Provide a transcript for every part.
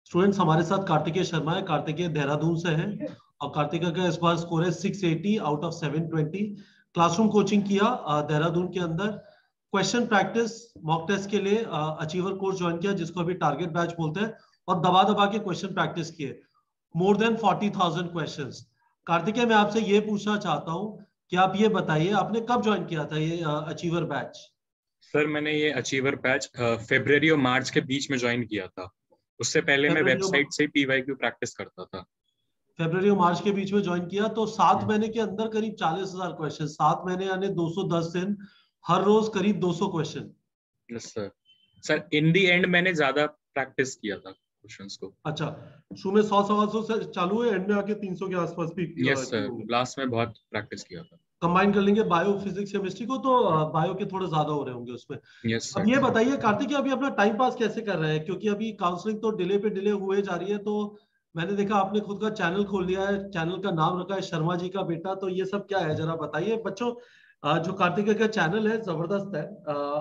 Students हमारे साथ कार्तिकेय शर्मा है। कार्तिकेय देहरादून से हैं और कार्तिकेय का इस बार स्कोर है 680 आउट ऑफ 720। क्लासरूम कोचिंग किया देहरादून के अंदर। क्वेश्चन प्रैक्टिस मॉक टेस्ट के लिए अचीवर कोर्स ज्वाइन किया, जिसको अभी टारगेट बैच बोलते हैं, और दबा दबा के क्वेश्चन प्रैक्टिस किए। More than 40,000 questions. कार्तिकेय, मैं आपसे ये पूछना चाहता हूँ कि आप ये बताइए, आपने कब ज्वाइन किया था ये अचीवर बैच? सर मैंने ये अचीवर बैच फरवरी और मार्च के बीच में ज्वाइन किया था। उससे पहले मैं वेबसाइट से पीवाईक्यू प्रैक्टिस करता था। फरवरी और मार्च के बीच में ज्वाइन किया, तो 7 महीने के अंदर करीब 40,000 क्वेश्चन। 7 महीने यानी 210 दिन, हर रोज करीब 200 question. Yes sir. Sir in the end मैंने ज्यादा प्रैक्टिस किया था क्वेश्चंस को। अच्छा, शुरू में 100 सवा 100 से चालू है, एंड में आके 300 के आसपास भी यस सर, लास्ट में बहुत प्रैक्टिस किया था। कंबाइन कर लेंगे बायो फिजिक्स केमिस्ट्री को, तो बायो के थोड़े ज्यादा हो रहे होंगे उसमें। यस अब सर। ये बताइए कार्तिक, अभी अपना टाइम पास कैसे कर रहे हैं? क्योंकि अभी काउंसलिंग तो डिले पे डिले हुए जा रही है। तो मैंने देखा आपने खुद का चैनल खोल लिया है, चैनल का नाम रखा है शर्मा जी का बेटा। तो ये सब क्या है, जरा बताइए बच्चों। जो कार्तिक का चैनल है जबरदस्त है।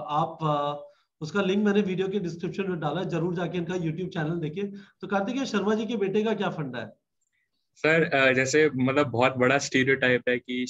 उसका लिंक मैंने वीडियो के डिस्क्रिप्शन में डाला है, जरूर जाके इनका यूट्यूब चैनल देखिए। तो कार्तिक शर्मा जी के बेटे का क्या फंडा है? सर जैसे मतलब बहुत बड़ा स्टीरियोटाइप है कि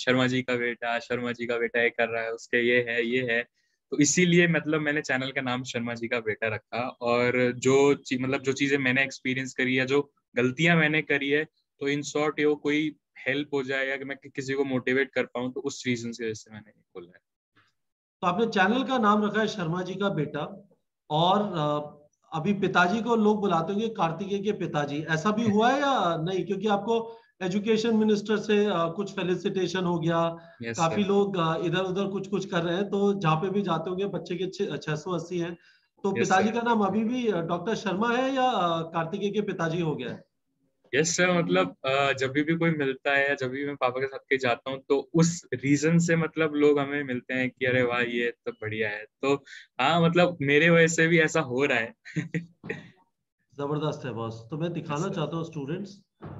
शर्मा जी का बेटा ये कर रहा है, उसके ये है। तो इसीलिए मतलब मैंने चैनल का नाम शर्मा जी का बेटा रखा। और मतलब जो चीजें मैंने एक्सपीरियंस करी है, जो गलतियां मैंने करी है, तो इन शॉर्ट ये कोई हेल्प हो जाए या कि मैं किसी को मोटिवेट कर पाऊँ, तो उस रीजन की वजह से मैंने ये खोला है। तो आपने चैनल का नाम रखा है शर्मा जी का बेटा, और अभी पिताजी को लोग बुलाते होंगे कार्तिकेय के पिताजी, ऐसा भी हुआ है या नहीं? क्योंकि आपको एजुकेशन मिनिस्टर से कुछ फेलिसिटेशन हो गया। यस काफी सर। लोग इधर उधर कुछ कुछ कर रहे हैं, तो जहाँ पे भी जाते होंगे बच्चे के 680 हैं। तो यस पिताजी सर। का नाम अभी भी डॉक्टर शर्मा है या कार्तिकेय के पिताजी हो गया है? यस सर, मतलब जब भी कोई मिलता है या जब भी मैं पापा के साथ कहीं जाता हूँ, तो उस रीजन से मतलब लोग हमें मिलते हैं कि अरे वाह ये तो बढ़िया है। तो हाँ, मतलब मेरे वजह से भी ऐसा हो रहा है। जबरदस्त है बॉस। तो मैं यस दिखाना सर। चाहता हूँ स्टूडेंट्स,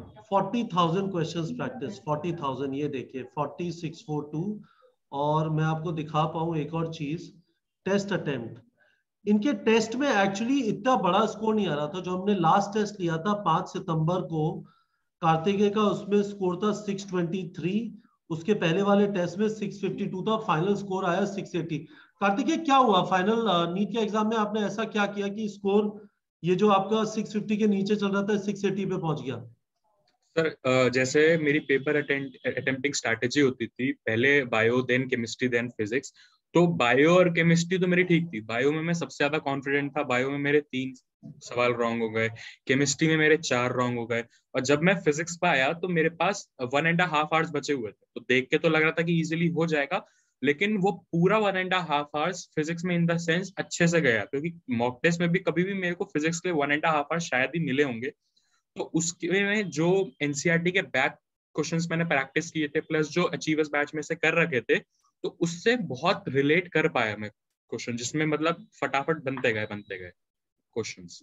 40,000 क्वेश्चंस प्रैक्टिस, 40,000, ये देखिए 4642। और मैं आपको दिखा पाऊँ एक और चीज, टेस्ट अटेम्प्ट। इनके टेस्ट में एक्चुअली इतना बड़ा स्कोर नहीं आ रहा था। जो हमने लास्ट टेस्ट लिया था 5 सितंबर को, कार्तिकेय का उसमें स्कोर था 623। उसके पहले वाले टेस्ट में 652 था, फाइनल स्कोर आया 680। कार्तिकेय, क्या हुआ फाइनल नीट के एग्जाम में? आपने ऐसा क्या किया कि स्कोर ये जो आपका 650 के नीचे चल रहा था 680 पे पहुंच गया? सर जैसे मेरी पेपर अटेम्प्टिंग स्ट्रैटेजी होती थी, पहले bio then chemistry then physics. तो बायो और केमिस्ट्री तो मेरी ठीक थी। बायो में मैं सबसे ज्यादा कॉन्फिडेंट था। बायो में मेरे 3 सवाल रॉन्ग हो गए, केमिस्ट्री में मेरे 4 रॉन्ग हो गए। और जब मैं फिजिक्स पे आया तो मेरे पास 1.5 आवर्स बचे हुए थे। तो देख के तो लग रहा था कि इजिली हो जाएगा, लेकिन वो पूरा 1.5 आवर्स फिजिक्स में इन द सेंस अच्छे से गया, क्योंकि मॉक टेस्ट में भी कभी भी मेरे को फिजिक्स के 1.5 आवर्स शायद ही मिले होंगे। तो उसके में जो एनसीईआरटी के बैक क्वेश्चंस मैंने प्रैक्टिस किए थे, प्लस जो अचीवर्स बैच में से कर रखे थे, तो उससे बहुत रिलेट कर पाया मैं क्वेश्चन, जिसमें मतलब फटाफट बनते गए क्वेश्चंस।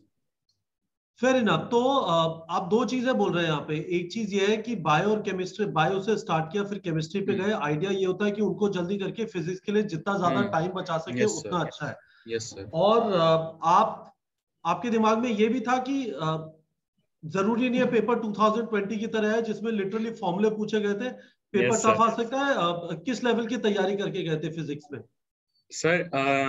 Fair enough. तो आप दो चीजें बोल रहे हैं यहाँ पे। एक चीज ये है कि बायो और केमिस्ट्री, बायो से स्टार्ट किया फिर केमिस्ट्री पे गए। आइडिया ये होता है कि उनको जल्दी करके फिजिक्स के लिए जितना ज्यादा टाइम बचा सके यस उतना सर। अच्छा है। Yes sir. और आप आपके दिमाग में ये भी था कि जरूरी नहीं है पेपर 2020 की तरह है जिसमें लिटरली फॉर्मूले पूछे गए थे। Paper yes tough sir. आ सकता है। किस लेवल की तैयारी करके गए थे फिजिक्स में? सर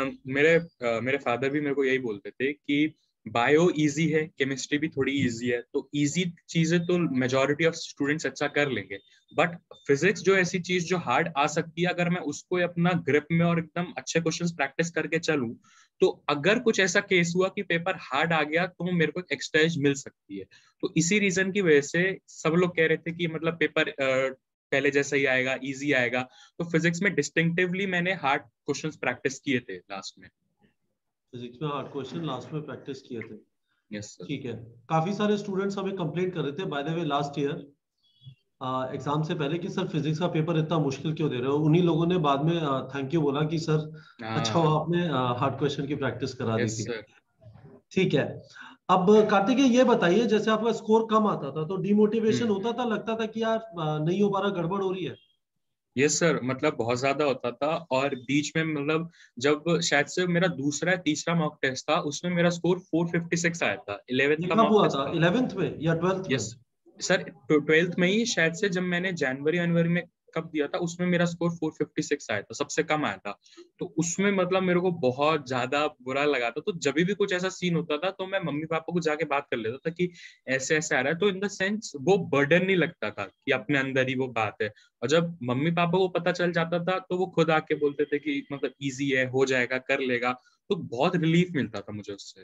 मेरे फादर भी मेरे को यही बोलते थे कि बायो इजी है, केमिस्ट्री भी थोड़ी इजी है, तो इजी चीजें तो मेजोरिटी ऑफ स्टूडेंट्स अच्छा कर लेंगे। बट फिजिक्स जो ऐसी चीज जो हार्ड आ सकती है, अगर मैं उसको अपना ग्रिप में और एकदम अच्छे क्वेश्चंस प्रैक्टिस करके चलूं, तो अगर कुछ ऐसा केस हुआ कि पेपर हार्ड आ गया, तो मेरे को एक्स्ट्रा एज मिल सकती है। तो इसी रीजन की वजह से सब लोग कह रहे थे कि मतलब पेपर पहले जैसा ही आएगा, इजी आएगा। तो फिजिक्स में डिस्टिंक्टिवली मैंने हार्ड क्वेश्चंस प्रैक्टिस किए थे लास्ट में। फिजिक्स में हार्ड क्वेश्चन लास्ट में प्रैक्टिस किए थे। Yes sir. ठीक है। काफी सारे स्टूडेंट्स हमें कंप्लेंट कर रहे थे by the way last year exam से पहले कि सर फिजिक्स का पेपर इतना मुश्किल क्यों दे रहे हो। उन्हीं लोगों ने बाद में थैंक यू बोला कि सर अच्छा हाँ। हुआ आपने हार्ड क्वेश्चन की प्रैक्टिस करा दी यस थी। सर। ठीक है। अब कार्तिकेय ये बताइए, जैसे आपका स्कोर कम आता था तो डिमोटिवेशन हम्म। होता था, लगता था कि यार नहीं हो पा रहा, गड़बड़ हो रही है? यस सर, मतलब बहुत ज्यादा होता था। और बीच में मतलब जब शायद से मेरा दूसरा या तीसरा मॉक टेस्ट था, उसमें मेरा स्कोर 456 आया था, 11th ये का कब मॉक हुआ टेस्ट था, था। 11th में या 12th में? यस सर, 12th में ही शायद से, जब मैंने जनवरी में कब दिया था, उसमें मेरा स्कोर 456 आया था, सबसे कम आया था। तो उसमें मतलब मेरे को बहुत ज्यादा बुरा लगा था। तो जब भी कुछ ऐसा सीन होता था तो मैं मम्मी पापा को जाके बात कर लेता था कि ऐसे ऐसे आ रहा है। तो इन द सेंस वो बर्डन नहीं लगता था कि अपने अंदर ही वो बात है। और जब मम्मी पापा को पता चल जाता था तो वो खुद आके बोलते थे कि मतलब इजी है, हो जाएगा, कर लेगा। तो बहुत रिलीफ मिलता था मुझे उससे।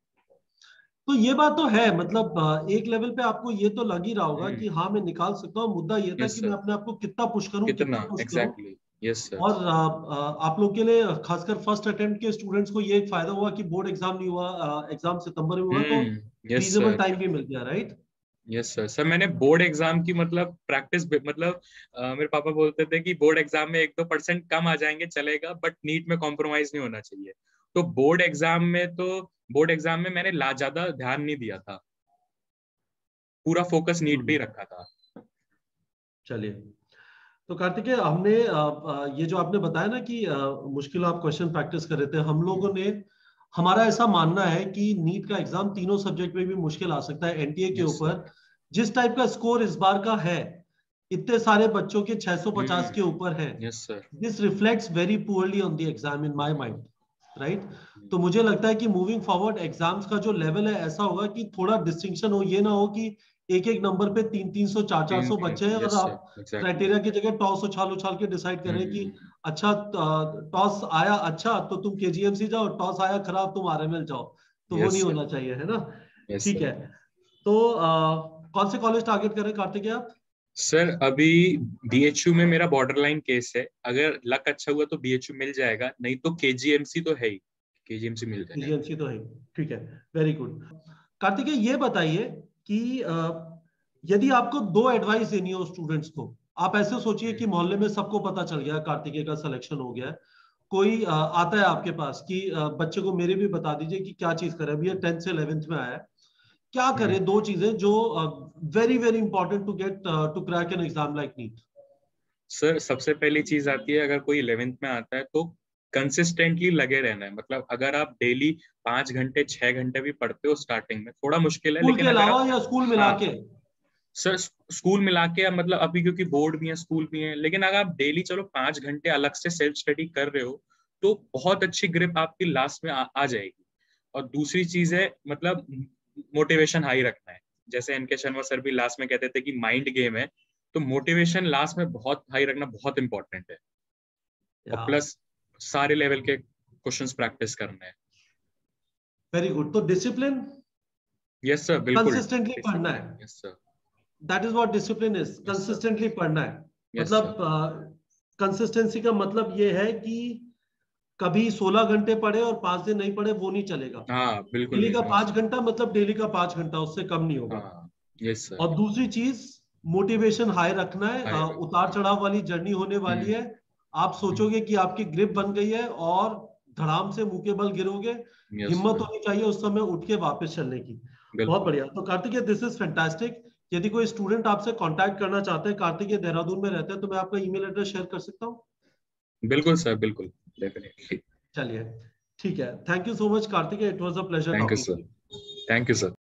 तो ये बात तो है, मतलब एक लेवल पे आपको ये तो लग ही रहा होगा कि हम्म। हाँ मैं निकाल सकता हूँ। मुद्दा ये था यस कि मैं सर। अपने आप को कितना पुश करूं, कितना कितना पुश करूं। एग्जैक्टली। Yes sir. और आप लोग के लिए, खासकर फर्स्ट अटेम्प्ट के स्टूडेंट्स को ये एक फायदा हुआ कि बोर्ड एग्जाम नहीं हुआ, एग्जाम सितंबर में हुआ, तो यस रीजनेबल सर। टाइम भी मिल गया, राइट? Yes sir. सर मैंने बोर्ड एग्जाम की मतलब प्रैक्टिस, मतलब मेरे पापा बोलते थे कि बोर्ड एग्जाम में 1-2% कम आ जाएंगे चलेगा, बट नीट में कॉम्प्रोमाइज नहीं होना चाहिए। तो बोर्ड एग्जाम में मैंने ज्यादा ध्यान नहीं दिया था, पूरा फोकस नीट पे ही हम्म। रखा था। चलिए, तो कार्तिकेय, हमने ये जो आपने बताया ना कि मुश्किल आप क्वेश्चन प्रैक्टिस कर रहे थे, हम लोगों ने, हमारा ऐसा मानना है कि नीट का एग्जाम तीनों सब्जेक्ट में भी मुश्किल आ सकता है एनटीए के यस सर। ऊपर। जिस टाइप का स्कोर इस बार का है, इतने सारे बच्चों के 650 के ऊपर है, yes sir. This reflects very poorly on the exam in my mind, right? तो मुझे लगता है कि मूविंग फॉरवर्ड एग्जाम्स का जो लेवल है ऐसा होगा कि थोड़ा डिस्टिंक्शन हो, ये ना हो कि एक एक नंबर पे 300 तीन 400 तीन बच्चे हैं और यस सर, आप एग्जैक्टली। क्राइटेरिया की जगह टॉस उछाल उछाल के डिसाइड करें कि अच्छा, टॉस आया अच्छा तो तुम केजीएमसी जाओ, टॉस आया खराब तुम आरएमएल जाओ। तो वो यस नहीं सर। होना चाहिए, है ना? यस ठीक सर। है। तो कौन से कॉलेज टारगेट करें कार्तिकेय आप? सर अभी बीएचयू में मेरा बॉर्डर लाइन केस है, अगर लक अच्छा हुआ तो बीएचयू मिल जाएगा, नहीं तो केजीएमसी तो है ही, केजीएमसी मिल जाएगा। केजीएमसी तो है। ठीक है, वेरी गुड। कार्तिकेय, ये बताइए कि यदि आपको दो एडवाइस देनी हो स्टूडेंट्स को, आप ऐसे सोचिए कि मोहल्ले में सबको पता चल गया कार्तिकेय का सिलेक्शन हो गया है, कोई आता है आपके पास कि बच्चे को मेरे भी बता दीजिए कि क्या चीज करे, अभी 10th से 11th में आया है, क्या करे दो चीजें जो very very important to get to crack an exam like NEET? Sir सबसे पहली चीज आती है, अगर कोई 11th में आता है तो कंसिस्टेंटली लगे रहना है। मतलब अगर आप डेली 5 घंटे 6 घंटे भी पढ़ते हो, स्टार्टिंग में थोड़ा मुश्किल है, स्कूल के लेकिन अगर अलावा आप, या स्कूल मिला हाँ के? सर, स्कूल मिला के, मतलब अभी क्योंकि बोर्ड भी है, स्कूल भी है, लेकिन अगर आप डेली चलो 5 घंटे अलग से सेल्फ स्टडी कर रहे हो तो बहुत अच्छी ग्रिप आपकी लास्ट में आ जाएगी। और दूसरी चीज है, मतलब मोटिवेशन हाई रखना है। जैसे एनके शर्मा सर भी लास्ट में कहते थे कि माइंड गेम है, तो मोटिवेशन लास्ट में बहुत हाई रखना बहुत इंपॉर्टेंट है। और या, प्लस सारे लेवल के क्वेश्चंस प्रैक्टिस करने हैं। Very good. तो डिसिप्लिन, यस सर, बिल्कुल। कंसिस्टेंटली पढ़ना है। Discipline, yes sir. That is what discipline is, yes sir. Consistently पढ़ना है। Yes sir. मतलब कंसिस्टेंसी का मतलब ये है कि कभी 16 घंटे पढ़े और 5 दिन नहीं पढ़े, वो नहीं चलेगा। हाँ बिल्कुल डेली नहीं का समझ। 5 घंटा मतलब डेली का 5 घंटा, उससे कम नहीं होगा। हाँ। Yes sir. और दूसरी चीज, मोटिवेशन हाई रखना है। हाई रखना उतार है। चढ़ाव वाली जर्नी होने वाली है। आप सोचोगे कि आपकी ग्रिप बन गई है और धड़ाम से मुंह के बल गिरोगे। यस हिम्मत सर। होनी चाहिए उस समय उठ के वापस चलने की। बहुत बिल्कुल। बढ़िया। तो कार्तिकेय, दिस इज फैंटास्टिक। यदि कोई स्टूडेंट आपसे कांटेक्ट करना चाहते हैं, कार्तिकेय देहरादून में रहते हैं, तो मैं आपका ईमेल एड्रेस शेयर कर सकता हूँ? बिल्कुल सर, बिल्कुल, डेफिनेटली। चलिए, ठीक है। Thank you so much Kartikeya, it was a pleasure thank you talking to sir. You. Thank you sir.